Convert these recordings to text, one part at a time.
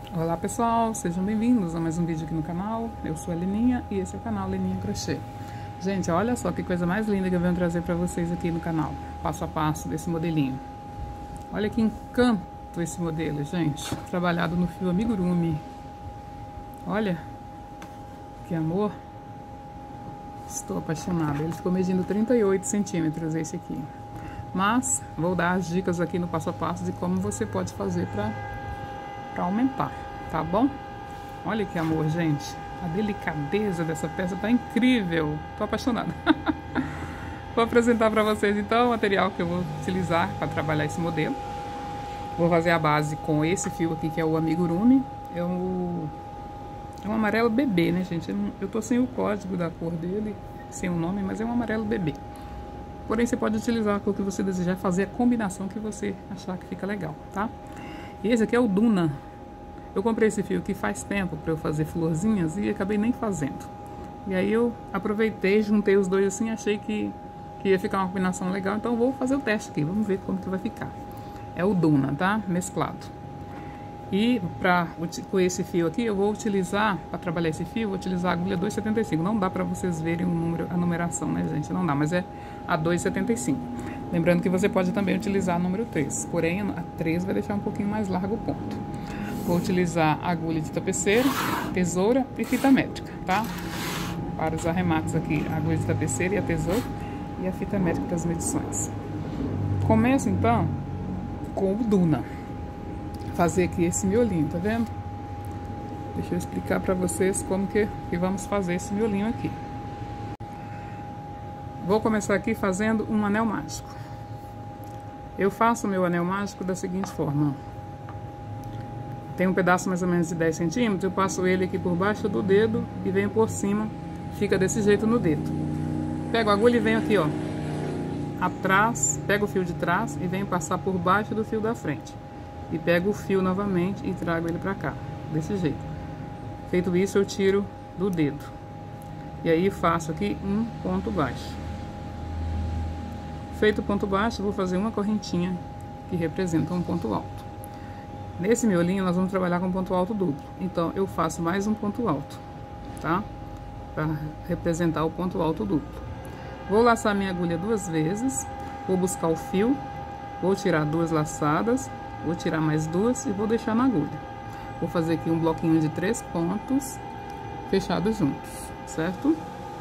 Olá pessoal, sejam bem-vindos a mais um vídeo aqui no canal. Eu sou a Leninha e esse é o canal Leninha Crochê. Gente, olha só que coisa mais linda que eu venho trazer pra vocês aqui no canal, passo a passo desse modelinho. Olha que encanto esse modelo, gente, trabalhado no fio amigurumi. Olha que amor, estou apaixonada. Ele ficou medindo 38 centímetros esse aqui, mas vou dar as dicas aqui no passo a passo de como você pode fazer para aumentar, tá bom? Olha que amor, gente, a delicadeza dessa peça tá incrível, tô apaixonada. Vou apresentar para vocês então o material que eu vou utilizar para trabalhar esse modelo. Vou fazer a base com esse fio aqui que é o amigurumi, é um amarelo bebê, né, gente? Eu tô sem o código da cor dele, sem o nome, mas é um amarelo bebê. Porém, você pode utilizar a cor que você desejar, fazer a combinação que você achar que fica legal, tá? E esse aqui é o Duna. Eu comprei esse fio aqui faz tempo para eu fazer florzinhas e acabei nem fazendo. E aí eu aproveitei, juntei os dois assim, achei que ia ficar uma combinação legal, então vou fazer o teste aqui, vamos ver como que vai ficar. É o Duna, tá? Mesclado. E com esse fio aqui, eu vou utilizar, para trabalhar esse fio, vou utilizar a agulha 2,75. Não dá para vocês verem a numeração, né, gente? Não dá, mas é a 2,75. Lembrando que você pode também utilizar a número 3, porém a 3 vai deixar um pouquinho mais largo o ponto. Vou utilizar a agulha de tapeceiro, tesoura e fita métrica, tá? Para os arremates aqui, a agulha de tapeceiro e a tesoura e a fita métrica das medições. Começo então com o Duna. Fazer aqui esse miolinho, tá vendo? Deixa eu explicar pra vocês como que vamos fazer esse miolinho aqui. Vou começar aqui fazendo um anel mágico. Eu faço o meu anel mágico da seguinte forma. Tem um pedaço mais ou menos de 10 centímetros, eu passo ele aqui por baixo do dedo e venho por cima, fica desse jeito no dedo. Pego a agulha e venho aqui, ó, atrás, pego o fio de trás e venho passar por baixo do fio da frente. E pego o fio novamente e trago ele pra cá, desse jeito. Feito isso, eu tiro do dedo. E aí faço aqui um ponto baixo. Feito o ponto baixo, vou fazer uma correntinha que representa um ponto alto. Nesse miolinho, nós vamos trabalhar com ponto alto duplo. Então, eu faço mais um ponto alto, tá? Pra representar o ponto alto duplo. Vou laçar minha agulha 2 vezes. Vou buscar o fio. Vou tirar 2 laçadas. Vou tirar mais 2 e vou deixar na agulha. Vou fazer aqui um bloquinho de 3 pontos fechados juntos, certo?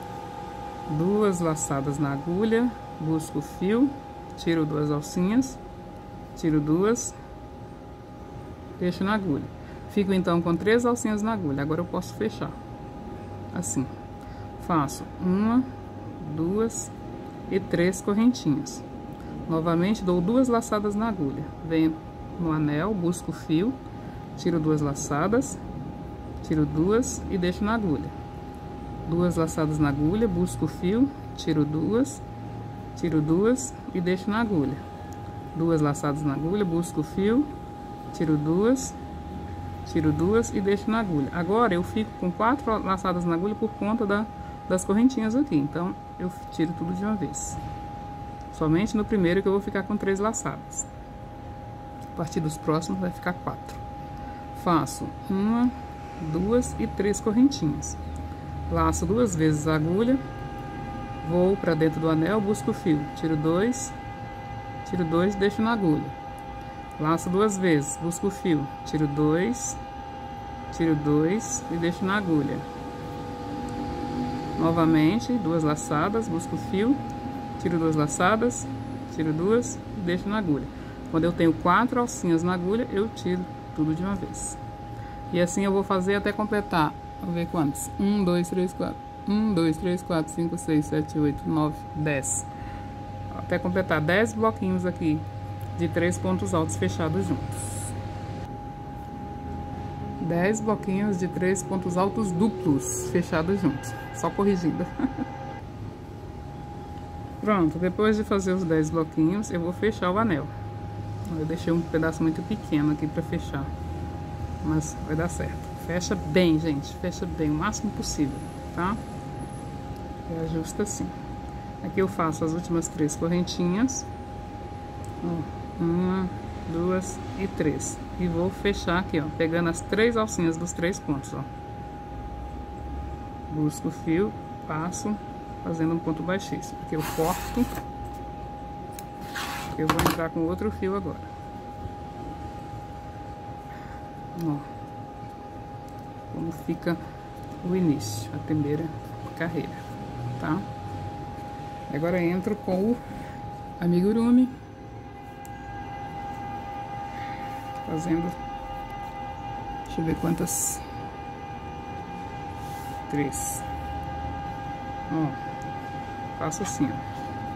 2 laçadas na agulha, busco o fio, tiro 2 alcinhas, tiro 2, deixo na agulha. Fico então com 3 alcinhas na agulha. Agora eu posso fechar assim. Faço 1, 2 e 3 correntinhas. Novamente dou 2 laçadas na agulha. Venho no anel, busco o fio, tiro 2 laçadas, tiro 2 e deixo na agulha. 2 laçadas na agulha, busco o fio, tiro 2, tiro 2 e deixo na agulha. 2 laçadas na agulha, busco o fio, tiro 2, tiro 2 e deixo na agulha. Agora eu fico com 4 laçadas na agulha por conta das correntinhas aqui, então eu tiro tudo de uma vez. Somente no primeiro que eu vou ficar com 3 laçadas. A partir dos próximos vai ficar 4. Faço 1, 2 e 3 correntinhas. Laço 2 vezes a agulha. Vou para dentro do anel, busco o fio. Tiro 2 e deixo na agulha. Laço 2 vezes, busco o fio. Tiro 2 e deixo na agulha. Novamente, 2 laçadas, busco o fio. Tiro 2 laçadas, tiro 2 e deixo na agulha. Quando eu tenho 4 alcinhas na agulha, eu tiro tudo de uma vez. E assim eu vou fazer até completar, vou ver quantos. 1, 2, 3, 4. 1, 2, 3, 4, 5, 6, 7, 8, 9, 10. Até completar 10 bloquinhos aqui de 3 pontos altos fechados juntos. 10 bloquinhos de 3 pontos altos duplos fechados juntos. Só corrigindo. Pronto, depois de fazer os 10 bloquinhos, eu vou fechar o anel. Eu deixei um pedaço muito pequeno aqui pra fechar, mas vai dar certo. Fecha bem, gente, fecha bem, o máximo possível, tá? E ajusta assim. Aqui eu faço as últimas 3 correntinhas. Ó, 1, 2 e 3. e vou fechar aqui, ó, pegando as 3 alcinhas dos 3 pontos, ó. Busco o fio, passo, fazendo um ponto baixíssimo. Aqui eu corto. Eu vou entrar com outro fio agora. Ó, como fica o início, a primeira carreira, tá? Agora entro com o amigurumi, fazendo, deixa eu ver quantas, 3. Ó, faço assim, ó,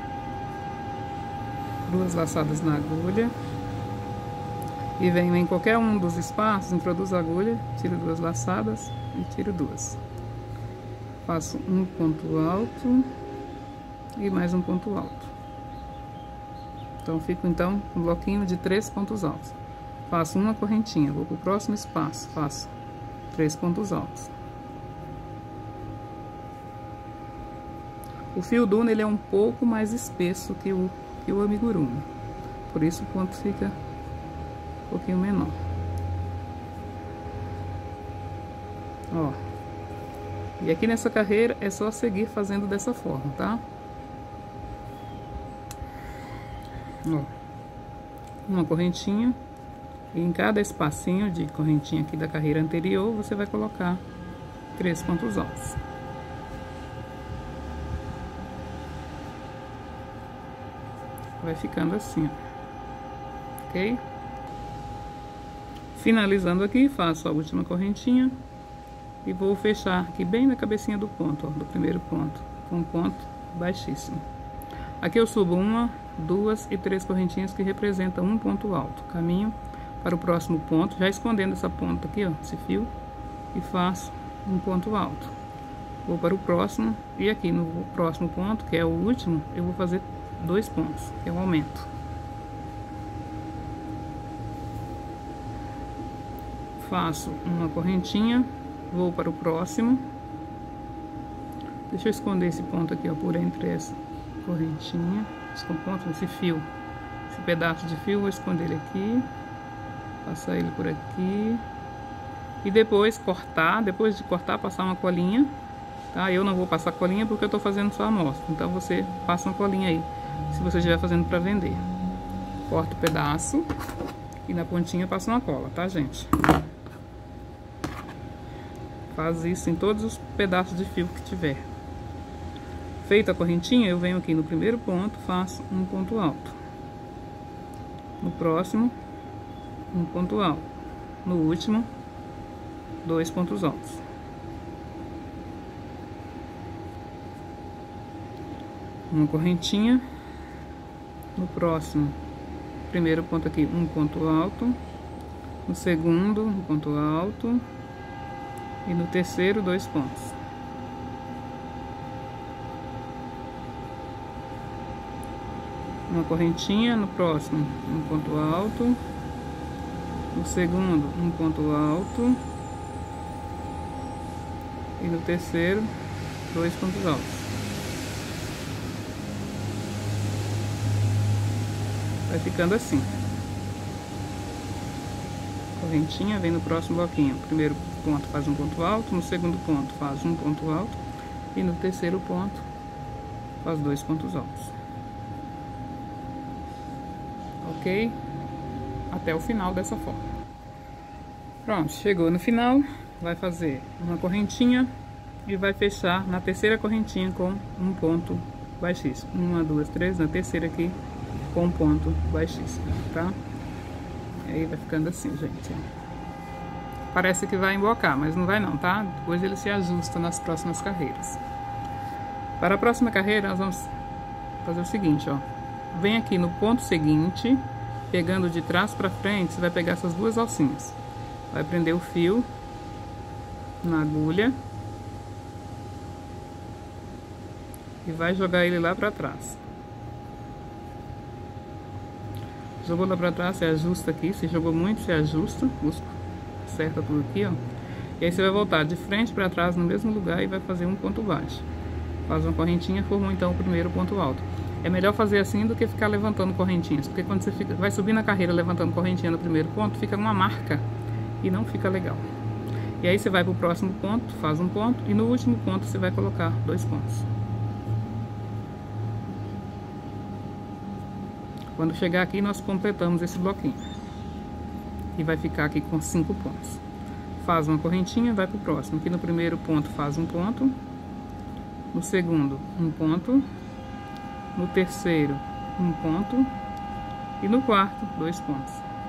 2 laçadas na agulha e venho em qualquer um dos espaços, introduzo a agulha, tiro 2 laçadas e tiro 2. Faço um ponto alto e mais um ponto alto. Então fico então um bloquinho de 3 pontos altos. Faço uma correntinha, vou pro próximo espaço, faço 3 pontos altos. O fio Duna ele é um pouco mais espesso que o amigurumi, por isso o ponto fica um pouquinho menor. Ó, e aqui nessa carreira é só seguir fazendo dessa forma, tá? Ó, uma correntinha e em cada espacinho de correntinha aqui da carreira anterior você vai colocar 3 pontos altos. Vai ficando assim, ó. Ok? Finalizando aqui, faço a última correntinha e vou fechar aqui bem na cabecinha do ponto, ó, do primeiro ponto, com um ponto baixíssimo. Aqui eu subo 1, 2 e 3 correntinhas que representam um ponto alto. Caminho para o próximo ponto, já escondendo essa ponta aqui, ó, esse fio, e faço um ponto alto. Vou para o próximo e aqui no próximo ponto, que é o último, eu vou fazer 2 pontos, que é um aumento. Faço uma correntinha, vou para o próximo. Deixa eu esconder esse ponto aqui, ó, por entre essa correntinha, esse ponto, esse fio, esse pedaço de fio, vou esconder ele aqui, passar ele por aqui e depois cortar. Depois de cortar, passar uma colinha, tá? Eu não vou passar colinha porque eu tô fazendo só a amostra, então você passa uma colinha aí se você estiver fazendo para vender. Corta o pedaço e na pontinha passa uma cola, tá, gente? Faz isso em todos os pedaços de fio que tiver. Feita a correntinha, eu venho aqui no primeiro ponto, faço um ponto alto. No próximo, um ponto alto. No último, 2 pontos altos. Uma correntinha. No próximo, primeiro ponto aqui, um ponto alto. No segundo, um ponto alto. E no terceiro, 2 pontos. Uma correntinha, no próximo, um ponto alto. No segundo, um ponto alto. E no terceiro, 2 pontos altos. Vai ficando assim. Correntinha, vem no próximo bloquinho. Primeiro ponto faz um ponto alto, no segundo ponto faz um ponto alto e no terceiro ponto faz 2 pontos altos. Ok? Até o final dessa forma. Pronto, chegou no final, vai fazer uma correntinha e vai fechar na terceira correntinha com um ponto baixíssimo. 1, 2, 3, na terceira aqui com um ponto baixíssimo, tá? E aí vai ficando assim, gente. Parece que vai embocar, mas não vai não, tá? Depois ele se ajusta nas próximas carreiras. Para a próxima carreira, nós vamos fazer o seguinte, ó. Vem aqui no ponto seguinte, pegando de trás para frente, você vai pegar essas 2 alcinhas. Vai prender o fio na agulha e vai jogar ele lá para trás. Jogou lá para trás, você ajusta aqui. Se jogou muito, você ajusta, acerta tudo aqui, ó. E aí você vai voltar de frente para trás no mesmo lugar e vai fazer um ponto baixo. Faz uma correntinha, formou então o primeiro ponto alto. É melhor fazer assim do que ficar levantando correntinhas, porque quando você vai subir na carreira levantando correntinha no primeiro ponto, fica uma marca e não fica legal. E aí você vai pro próximo ponto, faz um ponto, e no último ponto você vai colocar 2 pontos. Quando chegar aqui, nós completamos esse bloquinho. E vai ficar aqui com 5 pontos. Faz uma correntinha, vai pro próximo. Aqui no primeiro ponto faz um ponto. No segundo, um ponto. No terceiro, um ponto. E no quarto, 2 pontos.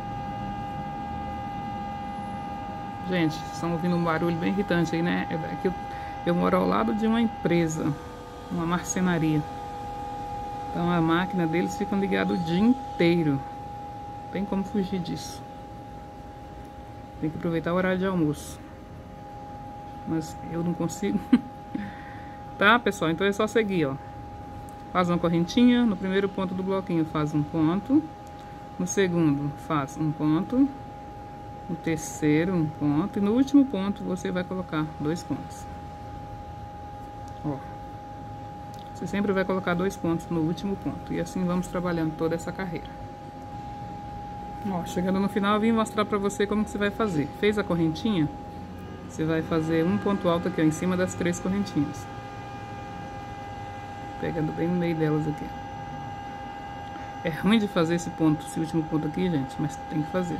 Gente, vocês estão ouvindo um barulho bem irritante aí, né? É que eu moro ao lado de uma empresa, uma marcenaria. Então a máquina deles fica ligada o dia inteiro. Não tem como fugir disso. Tem que aproveitar o horário de almoço. Mas eu não consigo. Tá, pessoal? Então é só seguir, ó. Faz uma correntinha, no primeiro ponto do bloquinho faz um ponto, no segundo faz um ponto, no terceiro um ponto e no último ponto você vai colocar 2 pontos. Ó, você sempre vai colocar 2 pontos no último ponto e assim vamos trabalhando toda essa carreira. Ó, chegando no final eu vim mostrar pra você como que você vai fazer. Fez a correntinha, você vai fazer um ponto alto aqui, ó, em cima das 3 correntinhas. Pegando bem no meio delas aqui. É ruim de fazer esse último ponto aqui, gente, mas tem que fazer.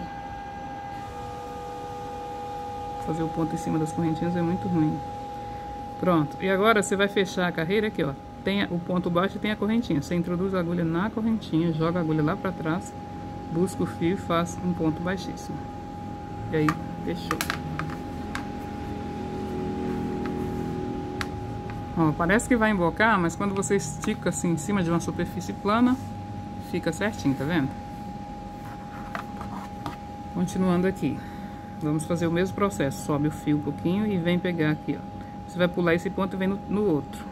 Fazer o ponto em cima das correntinhas é muito ruim. Pronto. E agora você vai fechar a carreira aqui, ó. Tem o ponto baixo e tem a correntinha. Você introduz a agulha na correntinha, joga a agulha lá pra trás, busca o fio e faz um ponto baixíssimo. E aí, fechou. Ó, parece que vai embocar, mas quando você estica assim em cima de uma superfície plana, fica certinho, tá vendo? Continuando aqui, vamos fazer o mesmo processo. Sobe o fio um pouquinho e vem pegar aqui, ó. Você vai pular esse ponto e vem no outro.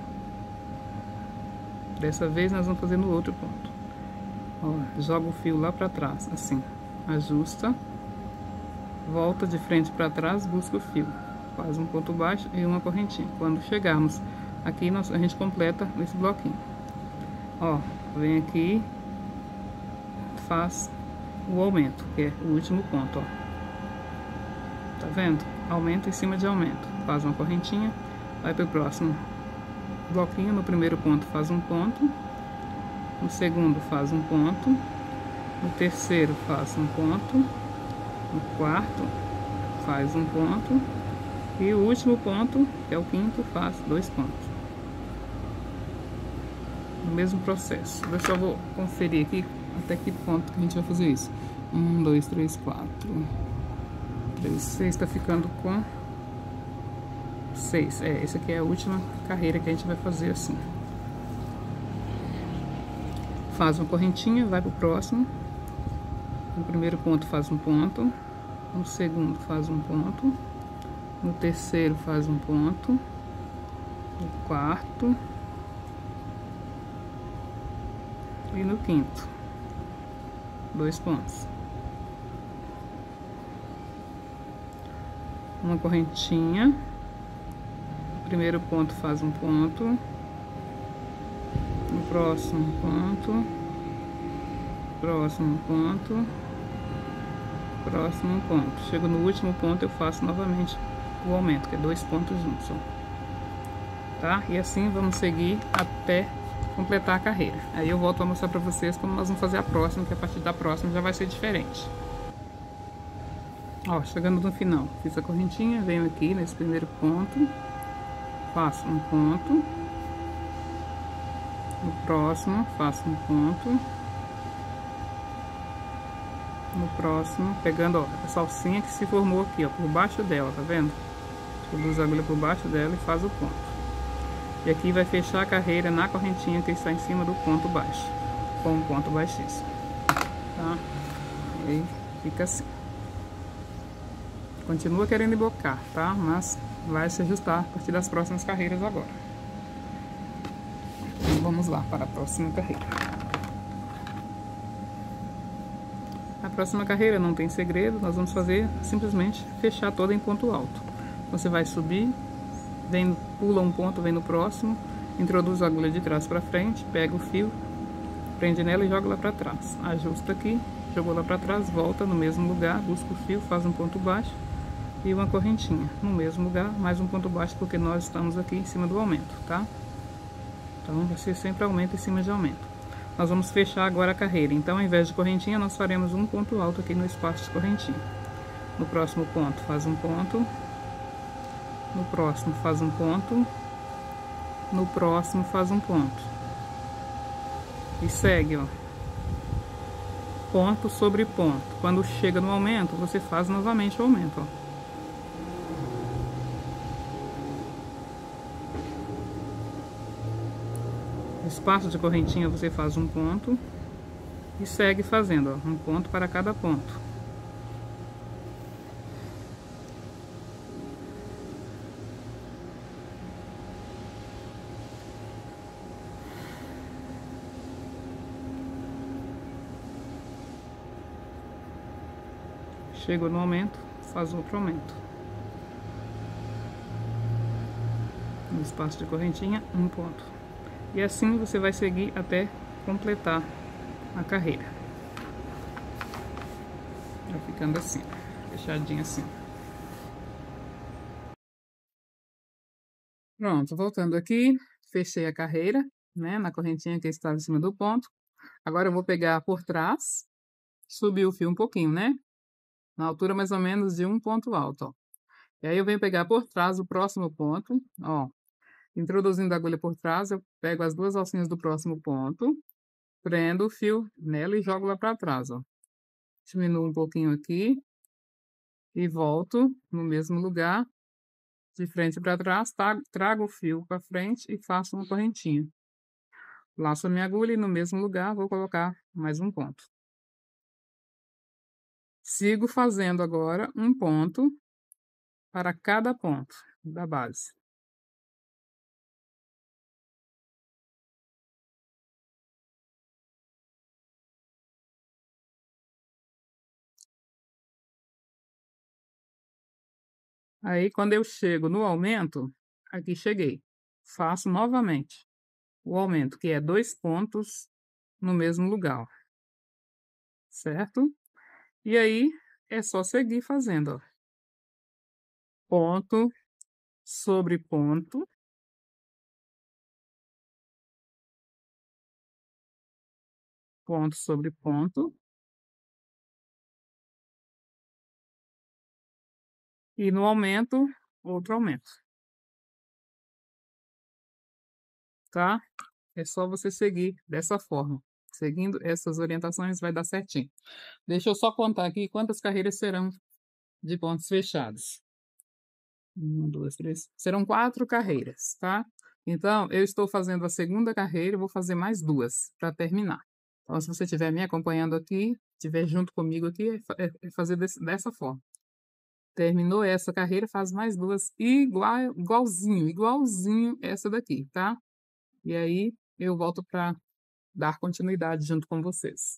Dessa vez nós vamos fazer no outro ponto. Ó, joga o fio lá pra trás, assim. Ajusta. Volta de frente pra trás, busca o fio. Faz um ponto baixo e uma correntinha. Quando chegarmos aqui, a gente completa esse bloquinho. Ó, vem aqui, faz o aumento, que é o último ponto, ó. Tá vendo? Aumento em cima de aumento. Faz uma correntinha, vai pro próximo bloquinho. No primeiro ponto faz um ponto, no segundo faz um ponto, no terceiro faz um ponto, no quarto faz um ponto e o último ponto, que é o quinto, faz 2 pontos. No mesmo processo. Eu só vou conferir aqui até que ponto que a gente vai fazer isso. 1, 2, 3, 4, 3, 6, tá ficando com 6. Essa aqui é a última carreira que a gente vai fazer assim. Faz uma correntinha, vai pro próximo. No primeiro ponto faz um ponto, no segundo faz um ponto, no terceiro faz um ponto, no quarto e no quinto 2 pontos. Uma correntinha, no primeiro ponto faz um ponto, no próximo ponto, próximo ponto, próximo ponto. Chego no último ponto, eu faço novamente o aumento, que é 2 pontos juntos, ó. Tá? E assim vamos seguir até completar a carreira. Aí eu volto a mostrar pra vocês como nós vamos fazer a próxima, que a partir da próxima já vai ser diferente. Ó, chegando no final, fiz a correntinha, venho aqui nesse primeiro ponto, faço um ponto, no próximo faço um ponto, no próximo, pegando, ó, a salsinha que se formou aqui, ó, por baixo dela, tá vendo? Introduz a agulha por baixo dela e faz o ponto. E aqui vai fechar a carreira na correntinha que está em cima do ponto baixo, com um ponto baixíssimo, tá? E aí fica assim. Continua querendo embocar, tá? Mas vai se ajustar a partir das próximas carreiras agora. Então, vamos lá para a próxima carreira. A próxima carreira não tem segredo, nós vamos fazer simplesmente fechar toda em ponto alto. Você vai subir, vem, pula um ponto, vem no próximo, introduz a agulha de trás para frente, pega o fio prende nela e joga lá pra trás. Ajusta aqui, jogou lá pra trás, volta no mesmo lugar, busca o fio, faz um ponto baixo e uma correntinha. No mesmo lugar, mais um ponto baixo, porque nós estamos aqui em cima do aumento, tá? Então, vai ser sempre aumento em cima de aumento. Nós vamos fechar agora a carreira. Então, ao invés de correntinha, nós faremos um ponto alto aqui no espaço de correntinha. No próximo ponto, faz um ponto. No próximo, faz um ponto. No próximo, faz um ponto. E segue, ó. Ponto sobre ponto. Quando chega no aumento, você faz novamente o aumento, ó. Espaço de correntinha você faz um ponto e segue fazendo, ó, um ponto para cada ponto. Chegou no aumento, faz outro aumento. No espaço de correntinha, um ponto. E assim você vai seguir até completar a carreira. Vai ficando assim, fechadinho assim. Pronto, voltando aqui, fechei a carreira, né, na correntinha que estava em cima do ponto. Agora eu vou pegar por trás, subir o fio um pouquinho, né, na altura mais ou menos de um ponto alto, ó. E aí eu venho pegar por trás o próximo ponto, ó. Introduzindo a agulha por trás, eu pego as duas alcinhas do próximo ponto, prendo o fio nela e jogo lá para trás, ó. Diminuo um pouquinho aqui e volto no mesmo lugar, de frente para trás, trago o fio para frente e faço uma correntinha. Laço a minha agulha e no mesmo lugar vou colocar mais um ponto. Sigo fazendo agora um ponto para cada ponto da base. Aí, quando eu chego no aumento, aqui cheguei. Faço novamente o aumento, que é 2 pontos no mesmo lugar, certo? E aí, é só seguir fazendo, ó. Ponto sobre ponto. Ponto sobre ponto. E no aumento, outro aumento. Tá? É só você seguir dessa forma. Seguindo essas orientações vai dar certinho. Deixa eu só contar aqui quantas carreiras serão de pontos fechados. 1, 2, 3. Serão 4 carreiras, tá? Então, eu estou fazendo a segunda carreira e vou fazer mais 2 para terminar. Então, se você estiver me acompanhando aqui, estiver junto comigo aqui, é fazer dessa forma. Terminou essa carreira, faz mais 2 igualzinho essa daqui, tá? E aí, eu volto para dar continuidade junto com vocês.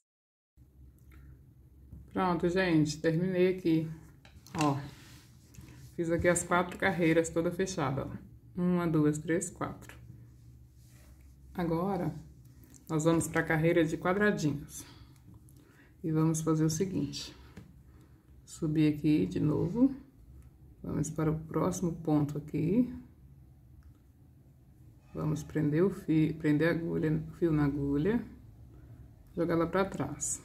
Pronto, gente, terminei aqui, ó. Fiz aqui as 4 carreiras toda fechada, ó. 1, 2, 3, 4. Agora, nós vamos para a carreira de quadradinhos. E vamos fazer o seguinte. Subir aqui de novo. Vamos para o próximo ponto aqui. Vamos prender o fio, prender a agulha, o fio na agulha. Jogar ela para trás.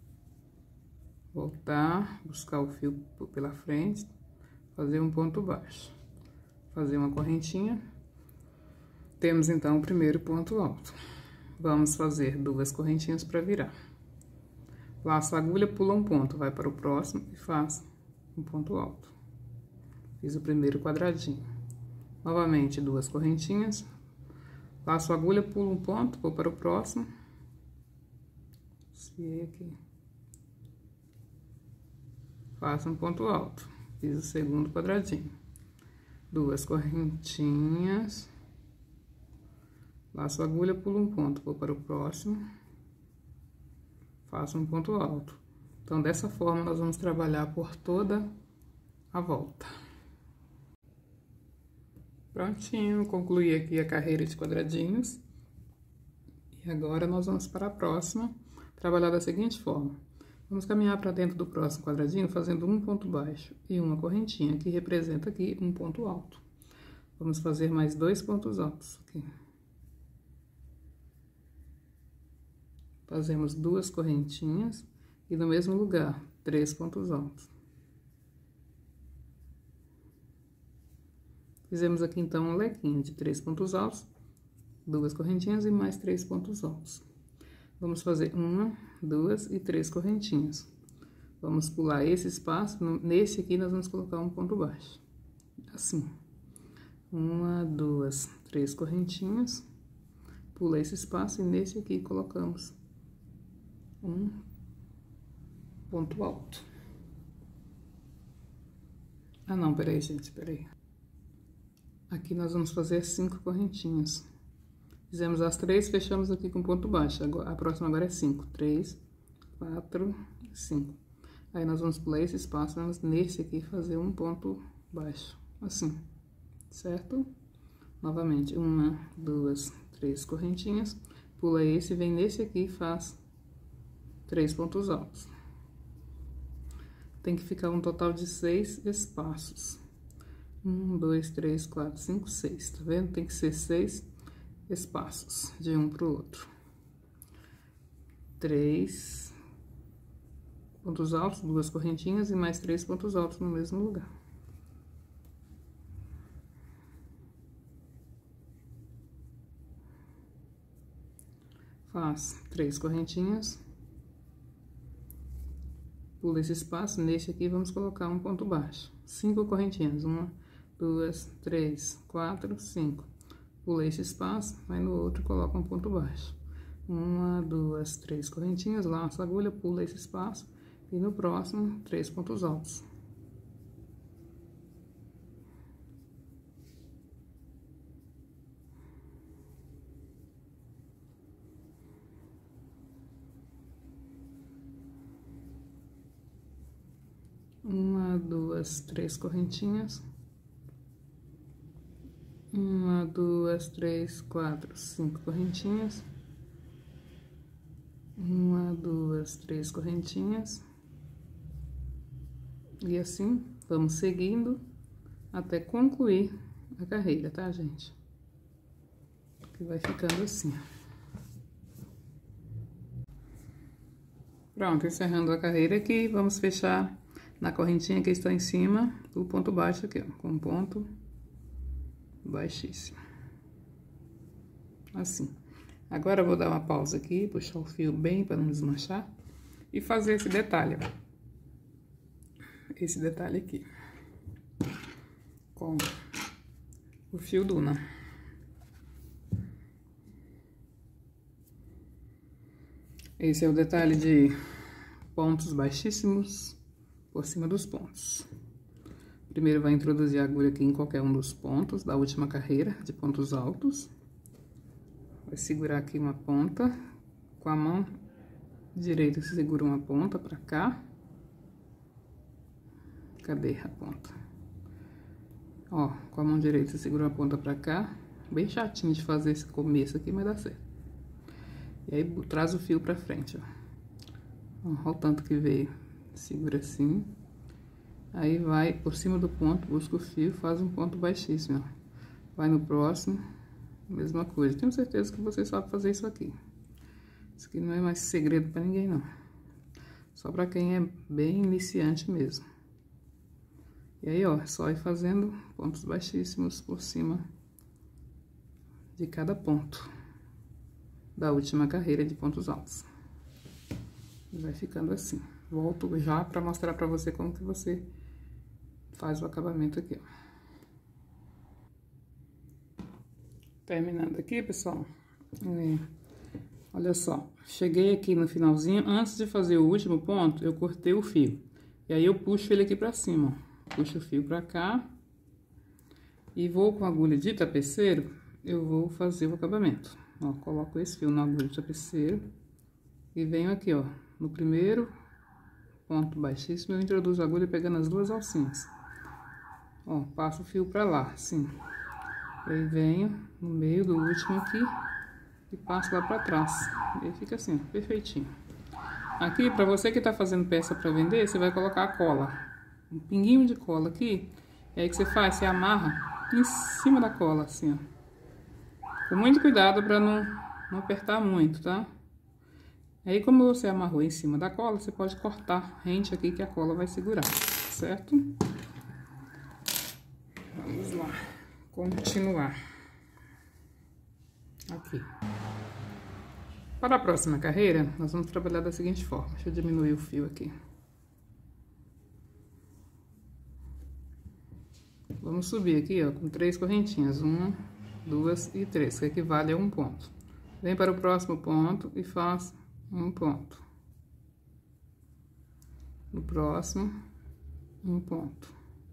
Voltar, buscar o fio pela frente. Fazer um ponto baixo. Fazer uma correntinha. Temos, então, o primeiro ponto alto. Vamos fazer 2 correntinhas para virar. Laço a agulha, pula um ponto, vai para o próximo e faz um ponto alto. Fiz o primeiro quadradinho. Novamente, 2 correntinhas. Laço a agulha, pulo um ponto, vou para o próximo. Desviei aqui. Faço um ponto alto. Fiz o segundo quadradinho. 2 correntinhas. Laço a agulha, pulo um ponto, vou para o próximo. Faço um ponto alto. Então, dessa forma, nós vamos trabalhar por toda a volta. Prontinho, concluí aqui a carreira de quadradinhos. E agora nós vamos para a próxima, trabalhar da seguinte forma. Vamos caminhar para dentro do próximo quadradinho, fazendo um ponto baixo e uma correntinha, que representa aqui um ponto alto. Vamos fazer mais 2 pontos altos aqui. Fazemos 2 correntinhas e no mesmo lugar, 3 pontos altos. Fizemos aqui então um lequinho de 3 pontos altos, 2 correntinhas e mais 3 pontos altos. Vamos fazer 1, 2 e 3 correntinhas. Vamos pular esse espaço, nesse aqui nós vamos colocar um ponto baixo. Assim. 1, 2, 3 correntinhas. Pula esse espaço e nesse aqui colocamos um ponto alto. Ah, não, peraí, gente, peraí. Aqui nós vamos fazer 5 correntinhas. Fizemos as 3, fechamos aqui com ponto baixo. Agora, a próxima agora é 5. 3, 4, 5. Aí nós vamos pular esse espaço, vamos nesse aqui fazer um ponto baixo. Assim, certo? Novamente, 1, 2, 3 correntinhas. Pula esse, vem nesse aqui e faz 3 pontos altos. Tem que ficar um total de 6 espaços. 1, 2, 3, 4, 5, 6. Tá vendo? Tem que ser 6 espaços de um pro outro. 3 pontos altos, 2 correntinhas e mais 3 pontos altos no mesmo lugar. Faz 3 correntinhas. Pula esse espaço, neste aqui vamos colocar um ponto baixo. 5 correntinhas, 1, 2, 3, 4, 5. Pula esse espaço, vai no outro e coloca um ponto baixo. 1, 2, 3 correntinhas, laça a agulha, pula esse espaço e no próximo 3 pontos altos. Uma, 2, 3 correntinhas. 1, 2, 3, 4, 5 correntinhas. 1, 2, 3 correntinhas. E assim, vamos seguindo até concluir a carreira, tá, gente? Que vai ficando assim, ó. Pronto, encerrando a carreira aqui, vamos fechar na correntinha que está em cima do ponto baixo aqui, ó, com um ponto baixíssimo. Assim. Agora eu vou dar uma pausa aqui, puxar o fio bem para não desmanchar e fazer esse detalhe, ó. Esse detalhe aqui. Com o fio Duna. Esse é o detalhe de pontos baixíssimos por cima dos pontos. Primeiro vai introduzir a agulha aqui em qualquer um dos pontos da última carreira de pontos altos. Vai segurar aqui uma ponta, com a mão direita você segura uma ponta pra cá. Cadê a ponta? Ó, com a mão direita você segura uma ponta pra cá. Bem chatinho de fazer esse começo aqui, mas dá certo. E aí traz o fio pra frente, ó. Ó, o tanto que veio. Segura assim. Aí vai por cima do ponto, busca o fio, faz um ponto baixíssimo, ó. Vai no próximo, mesma coisa. Tenho certeza que você sabe fazer isso aqui. Isso aqui não é mais segredo pra ninguém, não. Só pra quem é bem iniciante mesmo. E aí, ó, é só ir fazendo pontos baixíssimos por cima de cada ponto da última carreira de pontos altos. E vai ficando assim. Volto já pra mostrar pra você como que você faz o acabamento aqui, ó. Terminando aqui, pessoal. Olha só, cheguei aqui no finalzinho. Antes de fazer o último ponto, eu cortei o fio. E aí eu puxo ele aqui pra cima, ó. Puxo o fio pra cá. E vou com a agulha de tapeceiro, eu vou fazer o acabamento. Ó, coloco esse fio na agulha de tapeceiro. E venho aqui, ó, no primeiro ponto baixíssimo, eu introduzo a agulha pegando as duas alcinhas. Ó, passo o fio pra lá, assim. Aí venho no meio do último aqui e passo lá pra trás. E aí fica assim, ó, perfeitinho. Aqui, pra você que tá fazendo peça pra vender, você vai colocar a cola. Um pinguinho de cola aqui. E aí o que você faz? Você amarra em cima da cola, assim, ó. Com muito cuidado pra não apertar muito, tá? Aí, como você amarrou em cima da cola, você pode cortar rente aqui que a cola vai segurar, certo? Vamos lá, continuar. Aqui. Para a próxima carreira, nós vamos trabalhar da seguinte forma. Deixa eu diminuir o fio aqui. Vamos subir aqui, ó, com 3 correntinhas. 1, 2 e 3, que equivale a 1 ponto. Vem para o próximo ponto e faz 1 ponto. No próximo, 1 ponto.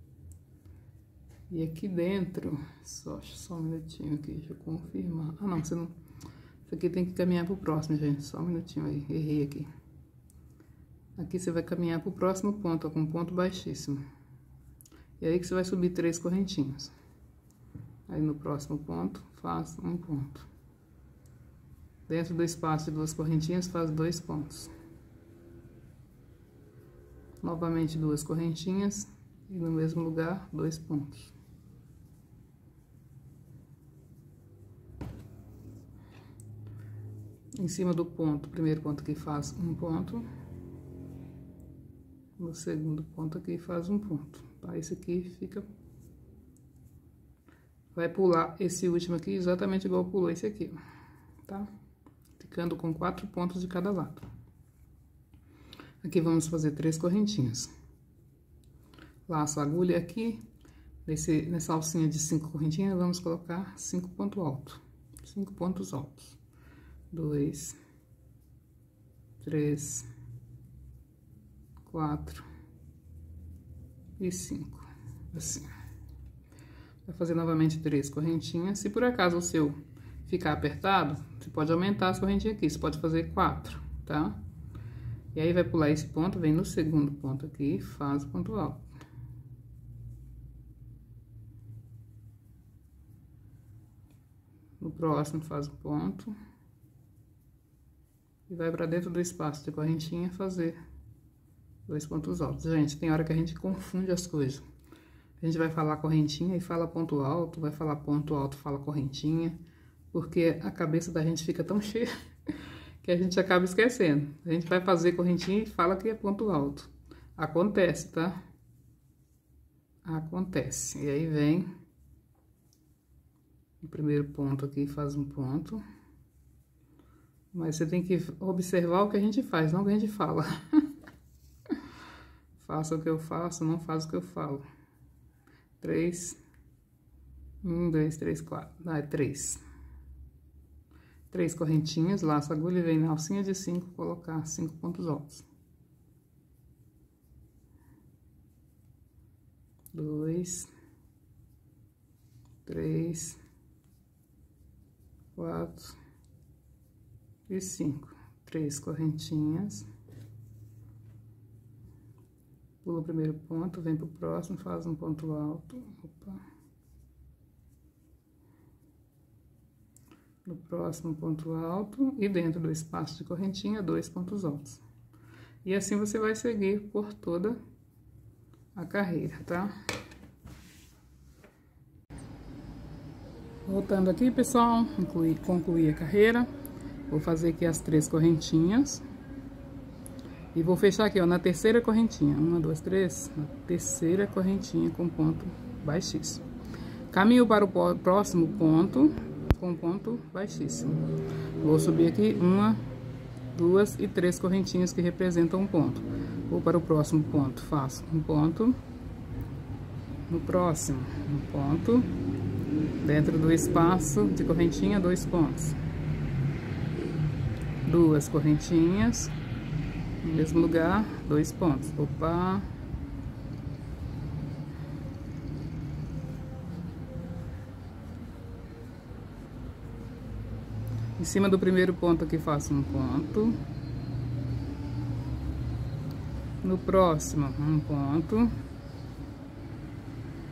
E aqui dentro, só um minutinho aqui, deixa eu confirmar. Ah, não, você não... Isso aqui tem que caminhar pro próximo, gente. Só um minutinho aí, errei aqui. Aqui você vai caminhar pro próximo ponto, ó, com um ponto baixíssimo. E aí que você vai subir 3 correntinhas. Aí no próximo ponto, faz 1 ponto. Dentro do espaço de 2 correntinhas, faz 2 pontos. Novamente 2 correntinhas e no mesmo lugar, 2 pontos. Em cima do ponto, primeiro ponto aqui faz 1 ponto. No segundo ponto aqui faz 1 ponto. Tá? Esse aqui fica... Vai pular esse último aqui exatamente igual pulou esse aqui, ó, tá? Ficando com 4 pontos de cada lado. Aqui vamos fazer 3 correntinhas. Laço a agulha aqui, nessa alcinha de 5 correntinhas, vamos colocar 5 pontos altos. 5 pontos altos. 2, 3, 4 e 5. Assim. Vai fazer novamente 3 correntinhas. Se por acaso o seu ficar apertado, você pode aumentar as correntinhas aqui. Você pode fazer 4, tá? E aí vai pular esse ponto, vem no segundo ponto aqui, faz o ponto alto. No próximo faz o ponto. E vai pra dentro do espaço de correntinha fazer 2 pontos altos. Gente, tem hora que a gente confunde as coisas. A gente vai falar correntinha e fala ponto alto, vai falar ponto alto, fala correntinha, porque a cabeça da gente fica tão cheia que a gente acaba esquecendo. A gente vai fazer correntinha e fala que é ponto alto. Acontece, tá? Acontece. E aí vem o primeiro ponto aqui, faz 1 ponto. Mas você tem que observar o que a gente faz, não o que a gente fala. Faça o que eu faço, não faz o que eu falo. 3, 1, 2, 3, 4, dá 3. 3 correntinhas, laço a agulha e vem na alcinha de 5, colocar 5 pontos altos. 2, 3, 4 e 5. 3 correntinhas. Pula o primeiro ponto, vem pro próximo, faz um ponto alto. Opa. No próximo ponto alto e dentro do espaço de correntinha, 2 pontos altos. E assim você vai seguir por toda a carreira, tá? Voltando aqui, pessoal, concluir a carreira. Vou fazer aqui as 3 correntinhas. E vou fechar aqui, ó, na terceira correntinha. 1, 2, 3, na terceira correntinha com ponto baixíssimo. Caminho para o próximo ponto com ponto baixíssimo. Vou subir aqui 1, 2 e 3 correntinhas que representam um ponto. Vou para o próximo ponto, faço 1 ponto. No próximo, 1 ponto. Dentro do espaço de correntinha, 2 pontos. 2 correntinhas. No mesmo lugar, 2 pontos. Opa! Em cima do primeiro ponto aqui faço 1 ponto. No próximo, 1 ponto.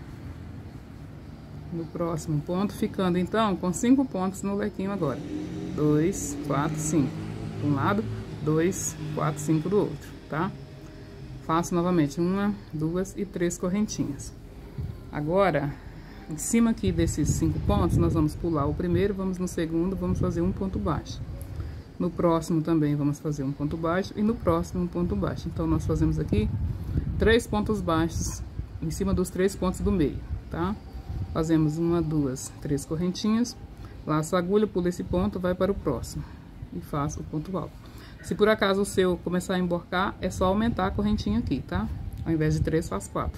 No próximo ponto, ficando então com 5 pontos no lequinho agora. 2, 4, 5 de um lado, 2, 4, 5 do outro, tá? Faço novamente 1, 2 e 3 correntinhas. Agora, em cima aqui desses 5 pontos, nós vamos pular o primeiro, vamos no segundo, vamos fazer um ponto baixo. No próximo também vamos fazer um ponto baixo e no próximo um ponto baixo. Então, nós fazemos aqui 3 pontos baixos em cima dos 3 pontos do meio, tá? Fazemos 1, 2, 3 correntinhas, laço a agulha, pula esse ponto, vai para o próximo e faço o ponto alto. Se por acaso o seu começar a emborcar, é só aumentar a correntinha aqui, tá? Ao invés de 3, faz 4.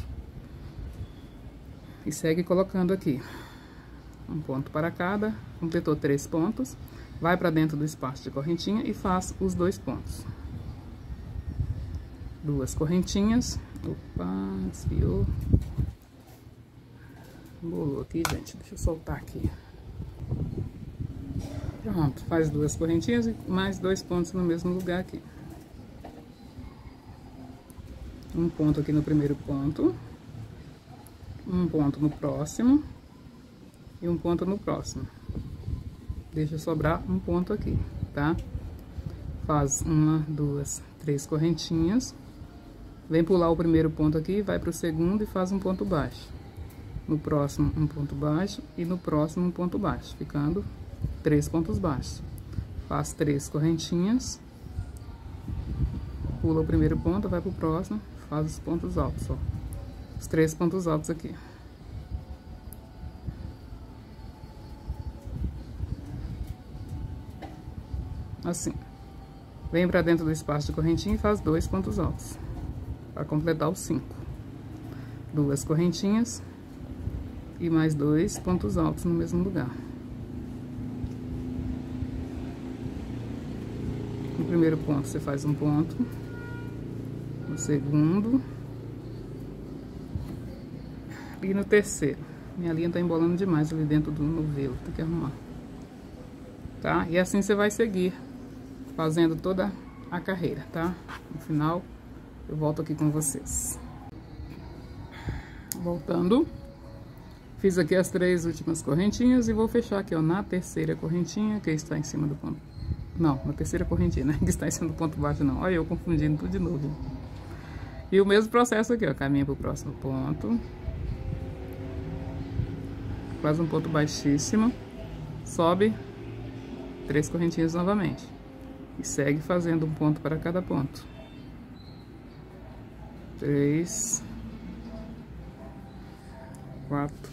E segue colocando aqui um ponto para cada, completou 3 pontos, vai para dentro do espaço de correntinha e faz os 2 pontos. 2 correntinhas, opa, desviou, embolou aqui, gente, deixa eu soltar aqui. Pronto, faz 2 correntinhas e mais 2 pontos no mesmo lugar aqui. Um ponto aqui no primeiro ponto, um ponto no próximo e um ponto no próximo. Deixa sobrar um ponto aqui, tá? Faz 1, 2, 3 correntinhas. Vem pular o primeiro ponto aqui, vai pro segundo e faz um ponto baixo. No próximo, um ponto baixo e no próximo, um ponto baixo, ficando 3 pontos baixos. Faz 3 correntinhas. Pula o primeiro ponto, vai pro próximo, faz os pontos altos, ó. Os 3 pontos altos aqui. Assim. Vem pra dentro do espaço de correntinha e faz 2 pontos altos. Para completar os 5. 2 correntinhas. E mais 2 pontos altos no mesmo lugar. No primeiro ponto, você faz um ponto. No segundo. E no terceiro. Minha linha tá embolando demais ali dentro do novelo, tem que arrumar. Tá? E assim você vai seguir, fazendo toda a carreira, tá? No final, eu volto aqui com vocês. Voltando. Fiz aqui as 3 últimas correntinhas e vou fechar aqui, ó, na terceira correntinha, que está em cima do ponto. Não, na terceira correntinha, né? Que está em cima do ponto baixo, não. Olha eu confundindo tudo de novo. E o mesmo processo aqui, ó. Caminha pro próximo ponto. Faz um ponto baixíssimo. Sobe 3 correntinhas novamente. E segue fazendo um ponto para cada ponto. 3, 4,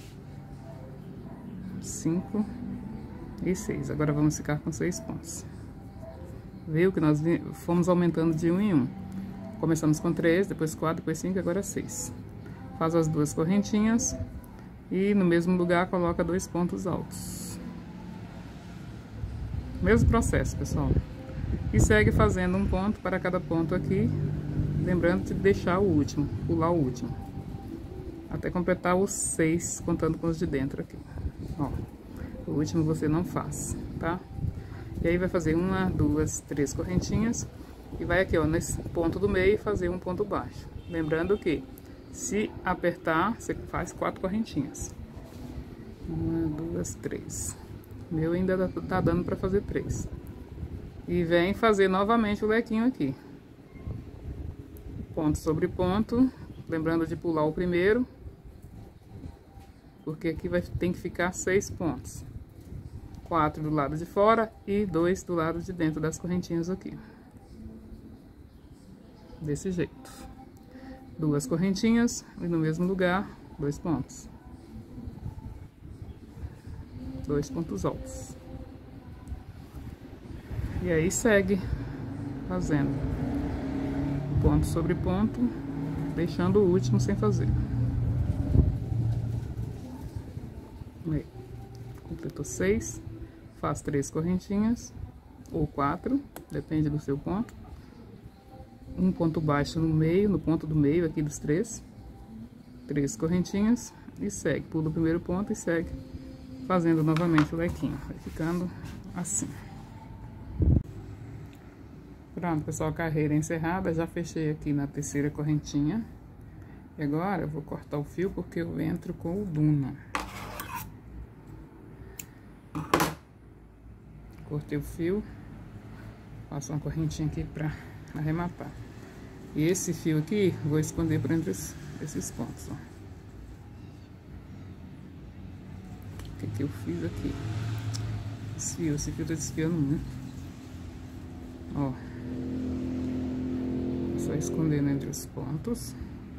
5 e 6. Agora vamos ficar com 6 pontos. Viu que nós fomos aumentando de 1 em 1. Começamos com 3, depois 4, depois 5, agora 6. Faz as 2 correntinhas e no mesmo lugar coloca 2 pontos altos. Mesmo processo, pessoal. E segue fazendo um ponto para cada ponto aqui, lembrando de deixar o último, pular o último. Até completar os 6, contando com os de dentro aqui. Ó, o último você não faz, tá? E aí vai fazer 1, 2, 3 correntinhas e vai aqui, ó, nesse ponto do meio fazer um ponto baixo. Lembrando que se apertar, você faz 4 correntinhas. 1, 2, 3. O meu ainda tá dando pra fazer 3. E vem fazer novamente o lequinho aqui. Ponto sobre ponto, lembrando de pular o primeiro. Porque aqui tem que ficar 6 pontos. 4 do lado de fora e 2 do lado de dentro das correntinhas aqui. Desse jeito. 2 correntinhas e no mesmo lugar, 2 pontos. 2 pontos altos. E aí segue fazendo ponto sobre ponto, deixando o último sem fazer. Aí, completou 6, faz 3 correntinhas, ou 4, depende do seu ponto. Um ponto baixo no meio, no ponto do meio aqui dos 3. 3 correntinhas e segue, pula o primeiro ponto e segue fazendo novamente o lequinho, vai ficando assim. Pronto, pessoal, carreira encerrada, já fechei aqui na terceira correntinha. E agora eu vou cortar o fio porque eu entro com o Duna. Cortei o fio, passo uma correntinha aqui pra arrematar. E esse fio aqui, vou esconder por entre esses pontos, ó. O que eu fiz aqui? Esse fio tá desfiando muito. Ó. Só escondendo entre os pontos.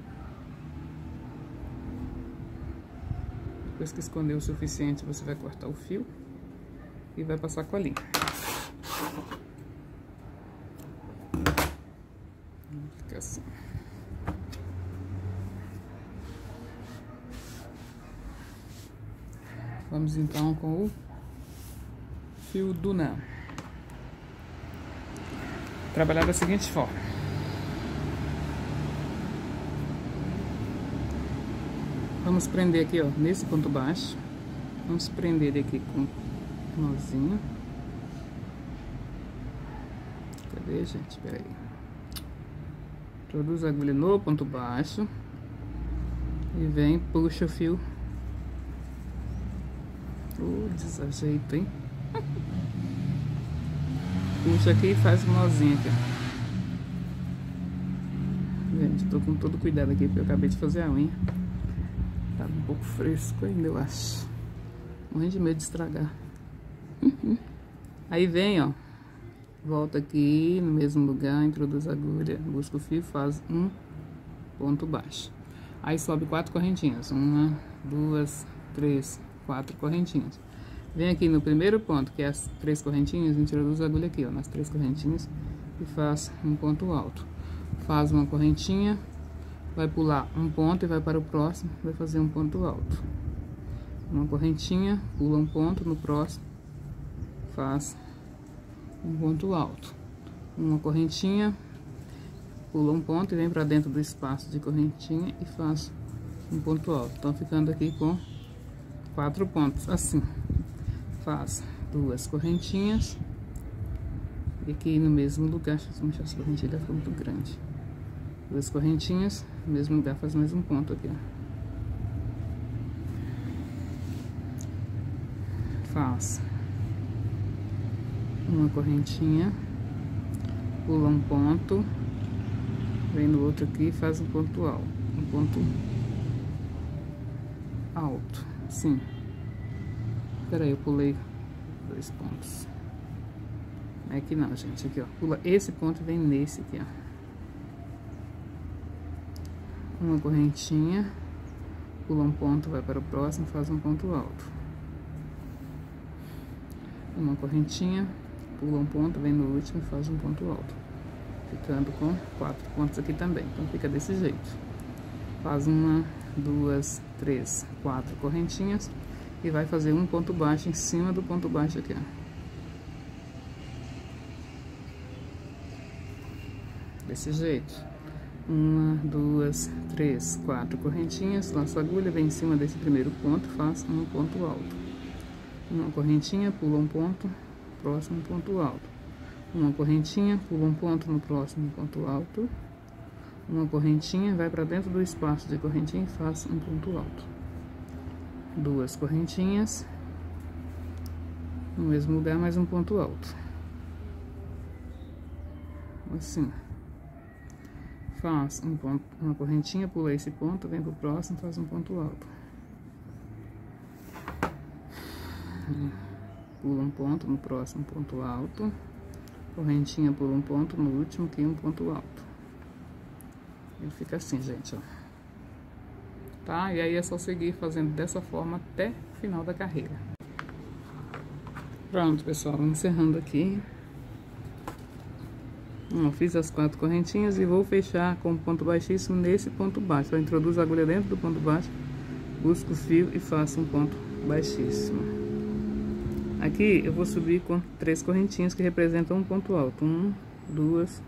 Depois que esconder o suficiente, você vai cortar o fio e vai passar colinha. Fica assim. Vamos então com o fio Dunan. Trabalhar da seguinte forma. Vamos prender aqui, ó, nesse ponto baixo. Vamos prender ele aqui com um nozinho. Cadê, gente? Pera aí. Introduz a agulha no ponto baixo. E vem, puxa o fio. Desajeito, hein? Puxa aqui e faz um nozinho aqui, ó. Gente, tô com todo cuidado aqui, porque eu acabei de fazer a unha. Tá um pouco fresco ainda, eu acho. Morrendo de medo de estragar. Aí vem, ó. Volta aqui no mesmo lugar, introduz a agulha, busca o fio, faz um ponto baixo. Aí sobe 4 correntinhas. 1, 2, 3, 4 correntinhas. Vem aqui no primeiro ponto, que é as 3 correntinhas, introduz a agulha aqui, ó, nas 3 correntinhas e faz um ponto alto. Faz uma correntinha, vai pular um ponto e vai para o próximo, vai fazer um ponto alto. Uma correntinha, pula um ponto, no próximo faz um ponto alto. Uma correntinha, pula um ponto e vem para dentro do espaço de correntinha e faz um ponto alto. Então ficando aqui com 4 pontos, assim. Faz 2 correntinhas e aqui no mesmo lugar, deixa eu mexer essa correntinha, ficou muito grande. 2 correntinhas, no mesmo lugar faz mais um ponto aqui, ó. Faz uma correntinha, pula um ponto, vem no outro aqui e faz um ponto alto, sim. Pera aí, eu pulei 2 pontos. Aqui não, gente, aqui, ó, pula esse ponto e vem nesse aqui, ó. Uma correntinha, pula um ponto, vai para o próximo, faz um ponto alto. Uma correntinha, pula um ponto, vem no último e faz um ponto alto. Ficando com 4 pontos aqui também. Então fica desse jeito. Faz 1, 2, 3, 4 correntinhas e vai fazer um ponto baixo em cima do ponto baixo aqui, ó. Desse jeito. 1, 2, 3, 4 correntinhas, laça a agulha, vem em cima desse primeiro ponto, faz um ponto alto. Uma correntinha, pula um ponto, próximo ponto alto. Uma correntinha, pula um ponto no próximo ponto alto. Uma correntinha, vai para dentro do espaço de correntinha e faz um ponto alto. 2 correntinhas, no mesmo lugar, mais um ponto alto. Assim. Faz um ponto, uma correntinha, pula esse ponto, vem pro próximo, faz um ponto alto. Pula um ponto no próximo ponto alto. Correntinha, pula um ponto no último, aqui um ponto alto. Ele fica assim, gente, ó. Tá? E aí é só seguir fazendo dessa forma até o final da carreira. Pronto, pessoal, encerrando aqui. Fiz as 4 correntinhas e vou fechar com ponto baixíssimo nesse ponto baixo. Eu introduzo a agulha dentro do ponto baixo, busco o fio e faço um ponto baixíssimo. Aqui eu vou subir com 3 correntinhas que representam um ponto alto. 1, 2,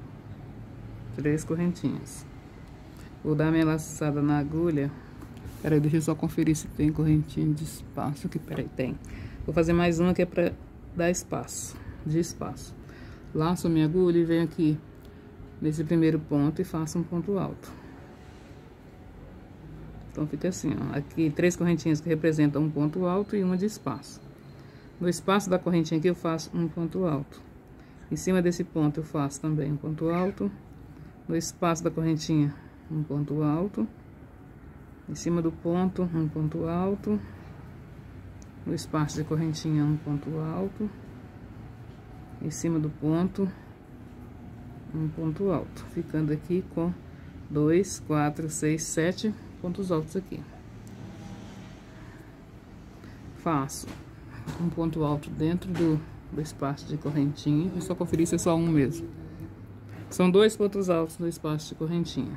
3 correntinhas. Vou dar minha laçada na agulha. Peraí, deixa eu só conferir se tem correntinha de espaço aqui. Peraí, tem. Vou fazer mais uma que é pra dar espaço, de espaço. Laço a minha agulha e venho aqui nesse primeiro ponto e faço um ponto alto. Então fica assim, ó. Aqui 3 correntinhas que representam um ponto alto e uma de espaço. No espaço da correntinha aqui eu faço um ponto alto. Em cima desse ponto eu faço também um ponto alto. No espaço da correntinha, um ponto alto. Em cima do ponto, um ponto alto. No espaço de correntinha, um ponto alto. Em cima do ponto, um ponto alto. Ficando aqui com 2, 4, 6, 7 pontos altos aqui. Faço um ponto alto dentro do espaço de correntinha. É só conferir se é só um mesmo. São 2 pontos altos no espaço de correntinha.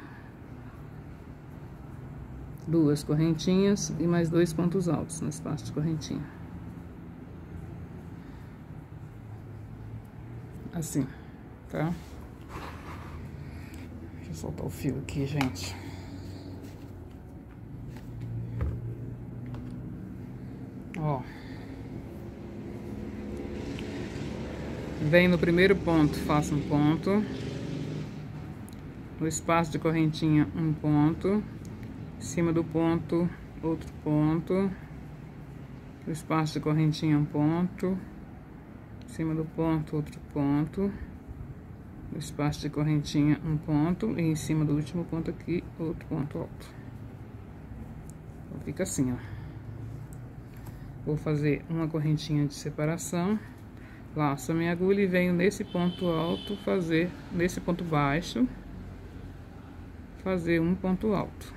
2 correntinhas e mais 2 pontos altos no espaço de correntinha. Assim, tá? Deixa eu soltar o fio aqui, gente. Ó. Venho no primeiro ponto, faço um ponto. No espaço de correntinha, um ponto. Em cima do ponto, outro ponto. No espaço de correntinha, um ponto. Em cima do ponto, outro ponto. No espaço de correntinha, um ponto. E em cima do último ponto aqui, outro ponto alto. Então, fica assim, ó. Vou fazer uma correntinha de separação. Laço a minha agulha e venho nesse ponto alto, fazer nesse ponto baixo, fazer um ponto alto.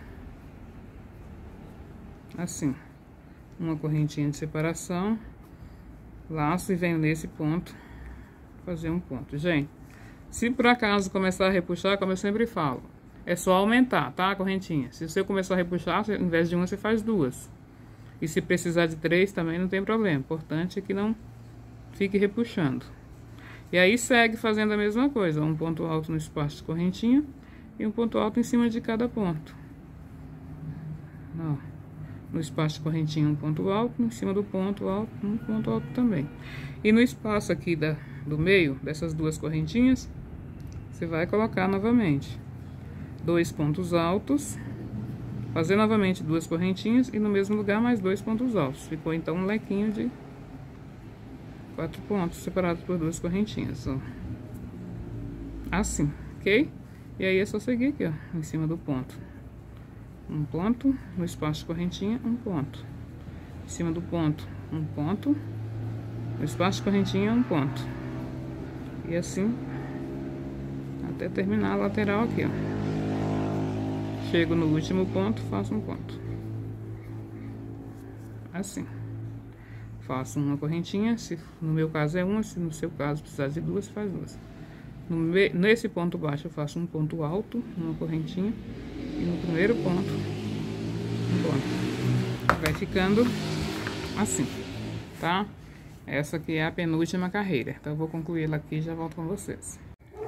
Assim, uma correntinha de separação, laço e venho nesse ponto, fazer um ponto. Gente, se por acaso começar a repuxar, como eu sempre falo, é só aumentar, tá, a correntinha. Se você começar a repuxar, ao invés de uma, você faz 2. E se precisar de 3, também não tem problema. O importante é que não fique repuxando. E aí segue fazendo a mesma coisa, um ponto alto no espaço de correntinha e um ponto alto em cima de cada ponto. Ó, no espaço de correntinha um ponto alto, em cima do ponto alto, um ponto alto também. E no espaço aqui do meio dessas 2 correntinhas, você vai colocar novamente 2 pontos altos, fazer novamente 2 correntinhas e no mesmo lugar mais 2 pontos altos. Ficou então um lequinho de 4 pontos separados por 2 correntinhas, ó. Assim, ok? E aí é só seguir aqui, ó, em cima do ponto. Um ponto, no espaço de correntinha, um ponto. Em cima do ponto, um ponto. No espaço de correntinha, um ponto. E assim, até terminar a lateral aqui, ó. Chego no último ponto, faço um ponto. Assim. Faço uma correntinha, se no meu caso é uma, se no seu caso precisar de 2, faz 2. Nesse ponto baixo eu faço um ponto alto, uma correntinha, e no primeiro ponto, um ponto. Vai ficando assim, tá? Essa aqui é a penúltima carreira, então eu vou concluir ela aqui e já volto com vocês.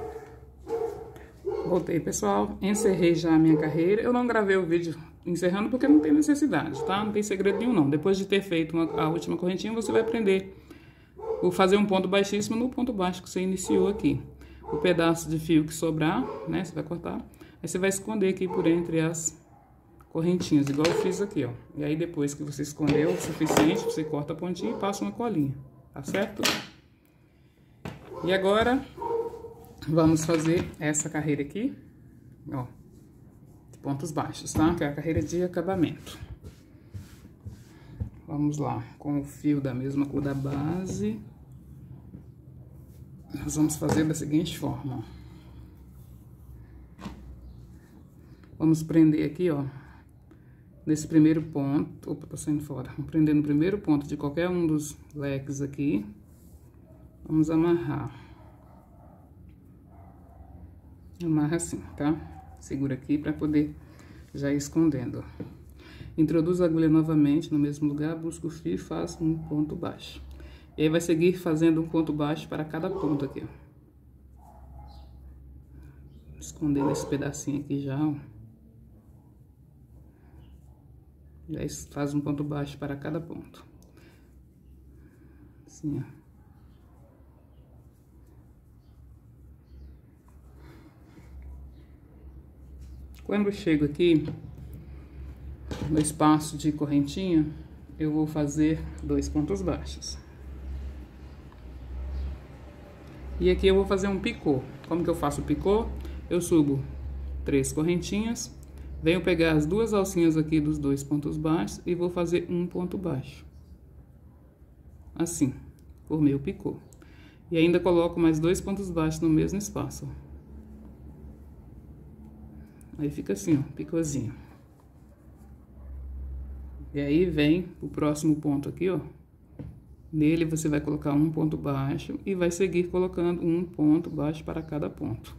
Voltei, pessoal, encerrei já a minha carreira. Eu não gravei o vídeo encerrando porque não tem necessidade, tá? Não tem segredo nenhum, não. Depois de ter feito a última correntinha, você vai aprender a fazer um ponto baixíssimo no ponto baixo que você iniciou aqui. O pedaço de fio que sobrar, né, você vai cortar. Aí você vai esconder aqui por entre as correntinhas, igual eu fiz aqui, ó. E aí depois que você escondeu o suficiente, você corta a pontinha e passa uma colinha, tá certo? E agora vamos fazer essa carreira aqui, ó, de pontos baixos, tá? Que é a carreira de acabamento. Vamos lá, com o fio da mesma cor da base, nós vamos fazer da seguinte forma, ó. Vamos prender aqui, ó, nesse primeiro ponto, opa, tá saindo fora. Vamos prender no primeiro ponto de qualquer um dos leques aqui, vamos amarrar. Amarra assim, tá? Segura aqui pra poder já ir escondendo. Introduz a agulha novamente no mesmo lugar, busca o fio e faz um ponto baixo. E aí vai seguir fazendo um ponto baixo para cada ponto aqui, ó. Escondendo esse pedacinho aqui já, ó. E aí faz um ponto baixo para cada ponto. Assim, ó. Quando eu chego aqui no espaço de correntinha, eu vou fazer 2 pontos baixos. E aqui eu vou fazer um picô. Como que eu faço o picô? Eu subo 3 correntinhas, venho pegar as 2 alcinhas aqui dos 2 pontos baixos e vou fazer um ponto baixo. Assim, formei o picô. E ainda coloco mais 2 pontos baixos no mesmo espaço, ó. Aí fica assim, ó, picôzinho. E aí vem o próximo ponto aqui, ó. Nele você vai colocar um ponto baixo e vai seguir colocando um ponto baixo para cada ponto.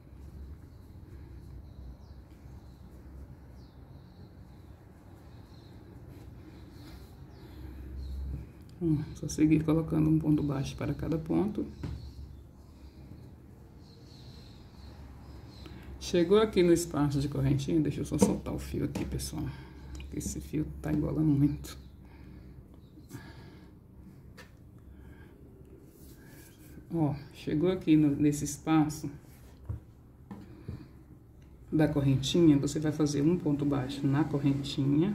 Só seguir colocando um ponto baixo para cada ponto. Chegou aqui no espaço de correntinha, deixa eu só soltar o fio aqui, pessoal. Esse fio tá embolando muito. Ó, chegou aqui nesse espaço da correntinha, você vai fazer um ponto baixo na correntinha.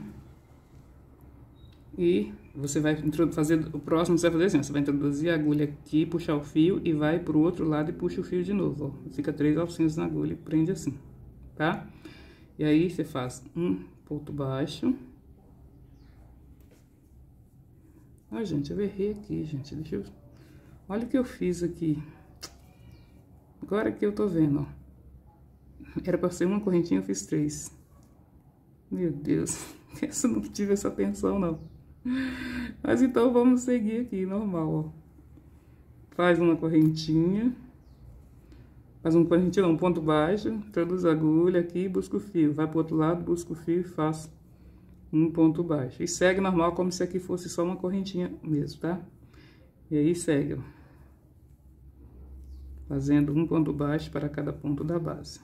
E você vai fazer, o próximo você vai fazer assim, você vai introduzir a agulha aqui, puxar o fio e vai pro outro lado e puxa o fio de novo, ó. Fica 3 alcinhas na agulha e prende assim, tá? E aí você faz um ponto baixo. Ah, gente, eu errei aqui, gente, deixa eu... Olha o que eu fiz aqui. Agora que eu tô vendo, ó. Era pra ser uma correntinha, eu fiz 3. Meu Deus, essa não tive essa atenção, não. Mas então vamos seguir aqui, normal, ó. Faz uma correntinha. Faz uma correntinha, não, um ponto baixo. Introduz a agulha aqui, busca o fio. Vai pro outro lado, busca o fio e faz um ponto baixo. E segue normal, como se aqui fosse só uma correntinha mesmo, tá? E aí segue, ó. Fazendo um ponto baixo para cada ponto da base.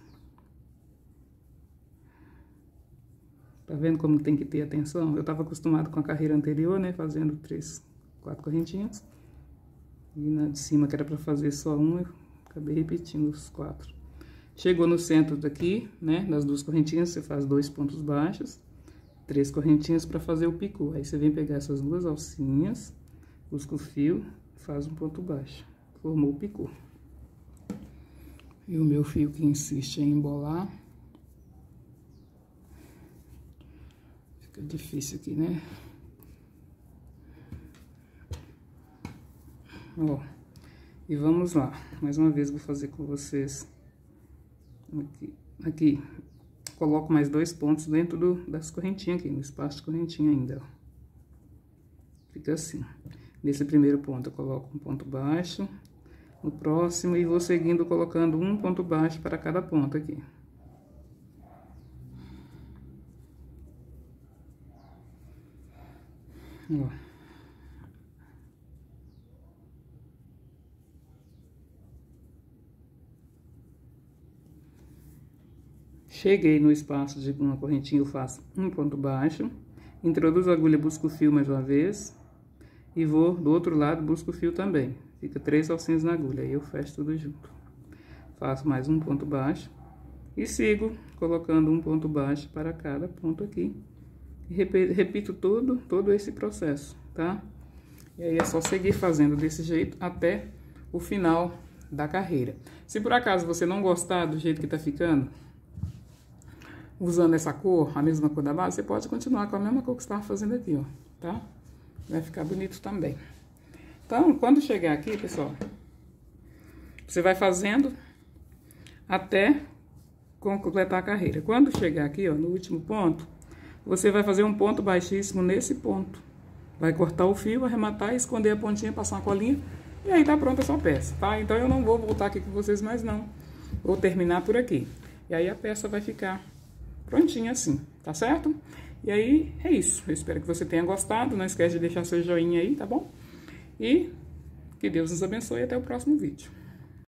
Tá vendo como tem que ter atenção? Eu tava acostumado com a carreira anterior, né? Fazendo 3, 4 correntinhas. E na de cima, que era pra fazer só uma, eu acabei repetindo os 4. Chegou no centro daqui, né? Das 2 correntinhas, você faz 2 pontos baixos. 3 correntinhas pra fazer o picô. Aí você vem pegar essas 2 alcinhas, busca o fio, faz um ponto baixo. Formou o picô. E o meu fio que insiste em embolar. Fica difícil aqui, né? Ó, e vamos lá. Mais uma vez vou fazer com vocês. Aqui. Coloco mais 2 pontos dentro das correntinhas aqui, no espaço de correntinha ainda, ó. Fica assim. Nesse primeiro ponto eu coloco um ponto baixo. No próximo, e vou seguindo colocando um ponto baixo para cada ponto aqui. Ó. Cheguei no espaço de uma correntinha, eu faço um ponto baixo, introduzo a agulha, busco o fio mais uma vez, e vou do outro lado, busco o fio também. Fica 3 alcinhas na agulha, aí eu fecho tudo junto. Faço mais um ponto baixo e sigo colocando um ponto baixo para cada ponto aqui. E repito todo esse processo, tá? E aí é só seguir fazendo desse jeito até o final da carreira. Se por acaso você não gostar do jeito que tá ficando, usando essa cor, a mesma cor da base, você pode continuar com a mesma cor que você estava fazendo aqui, ó, tá? Vai ficar bonito também. Então, quando chegar aqui, pessoal, você vai fazendo até completar a carreira. Quando chegar aqui, ó, no último ponto, você vai fazer um ponto baixíssimo nesse ponto. Vai cortar o fio, arrematar, esconder a pontinha, passar uma colinha, e aí tá pronta a sua peça, tá? Então, eu não vou voltar aqui com vocês mais não. Vou terminar por aqui. E aí, a peça vai ficar prontinha assim, tá certo? E aí, é isso. Eu espero que você tenha gostado. Não esquece de deixar seu joinha aí, tá bom? E que Deus nos abençoe e até o próximo vídeo.